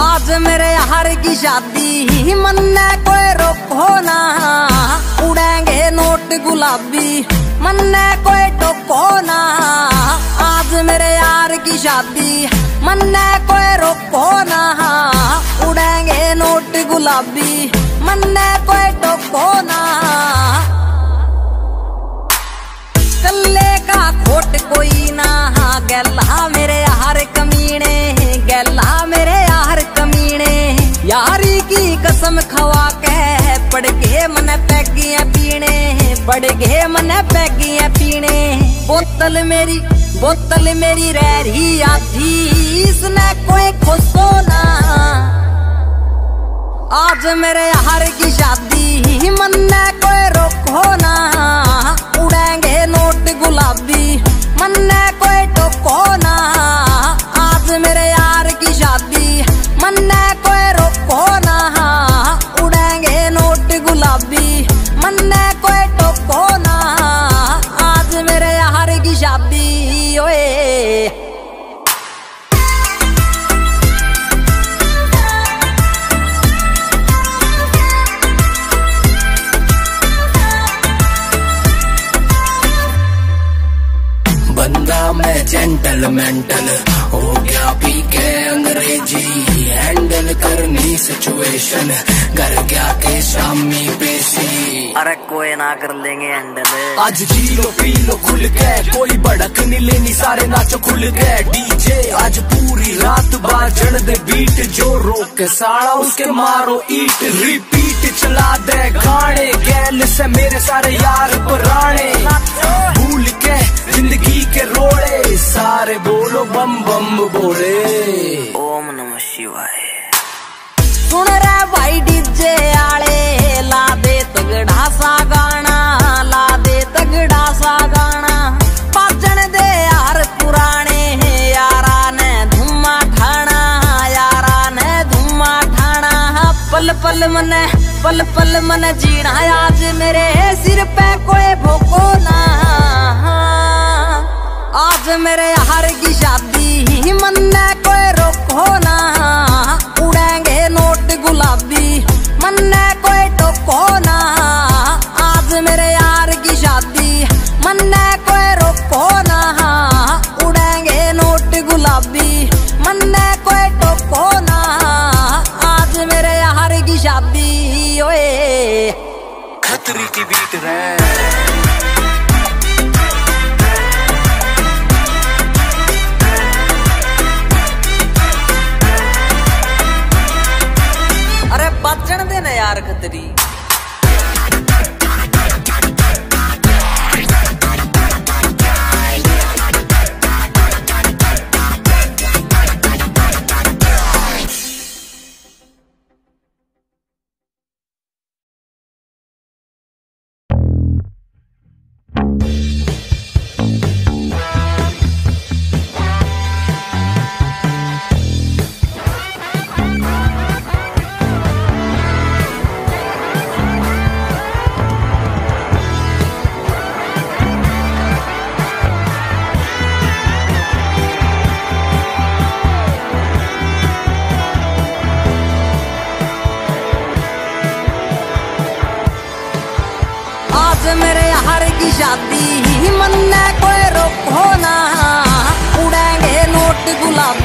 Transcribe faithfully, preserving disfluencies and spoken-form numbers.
आज मेरे यार की शादी, मन्ने कोई रोको ना, उड़ेंगे नोट गुलाबी, मन्ने कोई टोको ना। आज मेरे यार की शादी, मन्ने कोई रोको ना, उड़ेंगे नोट गुलाबी, मन्ने कोई टोको ना। कल्ले का खोट कोई ना, गैला मेरे यार कमीने, गैला मेरे यार कमीने। यारी की कसम खवा के पड़ गए मन पैगियां पीने, पड़ गए मन पैगियां पीने। बोतल मेरी बोतल मेरी रह रही आधी, इसने कोई खुशो ना। आज मेरे यार की शादी, मन्ने कोई रोको ना, उड़ेंगे नोट गुलाबी, मन्ने कोई टोको ना। आज मेरे यार की शादी, मन्ने कोई रोको ना, उड़ेंगे नोट गुलाबी, मन्ने कोई टोको ना। आज मेरे यार की शादी ओए। बंदा मैं जेंटल मेंटल हो गया, पी के अंग्रेजी हैंडल करनी सिचुएशन, कर गया के शामी पेशी। अरे कोई ना कर लेंगे हैंडल। आज जी लो पी लो खुल के, कोई भड़क नहीं लेनी, सारे नाचो खुल गए। डीजे आज पूरी रात बाजण दे बीट, जो रोक के साड़ा उसके मारो ईट। रिपीट चला दे गाने, गैल से मेरे सारे यार पुराने, भूल के जिंदगी के रोड़े, सारे बोलो बम बम बोले। ओम नमः शिवाय। सुन रे भाई डीजे आले, ला दे तगड़ा सा गाना, ला दे तगड़ा सा गाना। बाजन दे यार पुराने, यारा ने धुमा ठाना, यारा ने धुमा ठाना। पल पल मने पल पल मन जीना, आज मेरे सिर पे कोई भोको ना। आज मेरे यार की शादी, मन्ने कोई रोको ना, उड़ेंगे नोट गुलाबी, मन्ने कोई टोको ना। आज मेरे यार की शादी, मन्ने कोई रोको ना, उड़ेंगे नोट गुलाबी, मन्ने कोई टोको ना। आज मेरे यार की शादी ओए। खतरी की बीट रे। अरे बचन देना यार खतरी। आज मेरे यार की शादी, मन्ने कोई रोको ना, उड़ेंगे नोट गुलाबी।